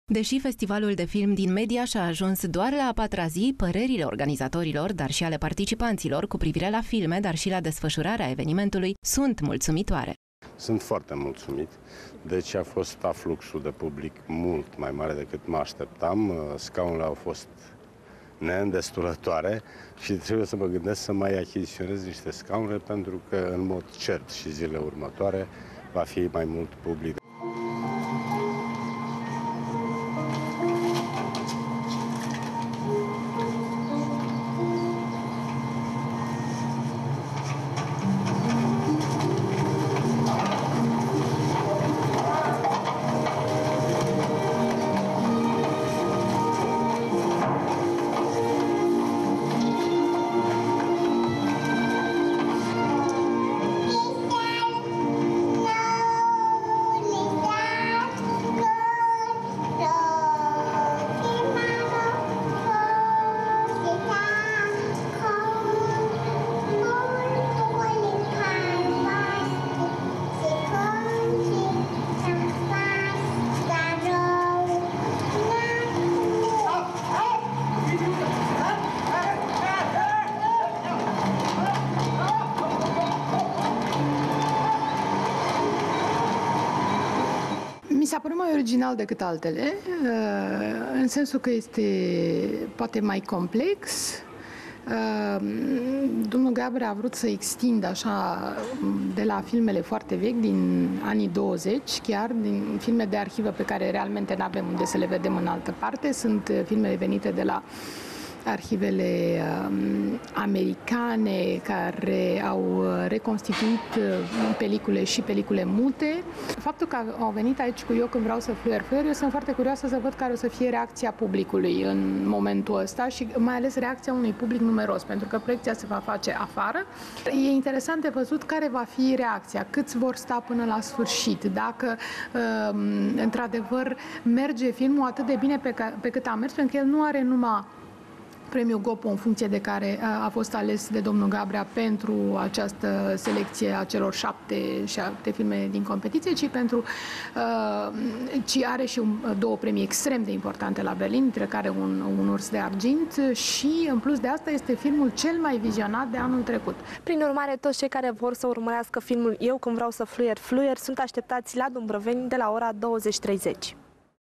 Deși festivalul de film din Mediaș a ajuns doar la a 4-a zi, părerile organizatorilor, dar și ale participanților cu privire la filme, dar și la desfășurarea evenimentului, sunt mulțumitoare. Sunt foarte mulțumit, deci a fost afluxul de public mult mai mare decât mă așteptam. Scaunele au fost neîndestulătoare și trebuie să mă gândesc să mai achiziționez niște scaune, pentru că în mod cert și zilele următoare va fi mai mult public. Mi s-a părut mai original decât altele, în sensul că este poate mai complex. Domnul Gabriel a vrut să extindă așa de la filmele foarte vechi din anii 20, chiar din filme de arhivă pe care realmente nu avem unde să le vedem în altă parte. Sunt filmele venite de la arhivele americane care au reconstituit pelicule și pelicule mute. Faptul că au venit aici cu Eu când vreau să fluier, eu sunt foarte curioasă să văd care o să fie reacția publicului în momentul ăsta și mai ales reacția unui public numeros, pentru că proiecția se va face afară. E interesant de văzut care va fi reacția, câți vor sta până la sfârșit, dacă într-adevăr merge filmul atât de bine pe cât a mers, pentru că el nu are numai premiul Gopo în funcție de care a fost ales de domnul Gabrea pentru această selecție a celor șapte filme din competiție, ci are și două premii extrem de importante la Berlin, dintre care un urs de argint și în plus de asta este filmul cel mai vizionat de anul trecut. Prin urmare, toți cei care vor să urmărească filmul Eu când vreau să fluier, sunt așteptați la Dumbrăveni de la ora 20:30.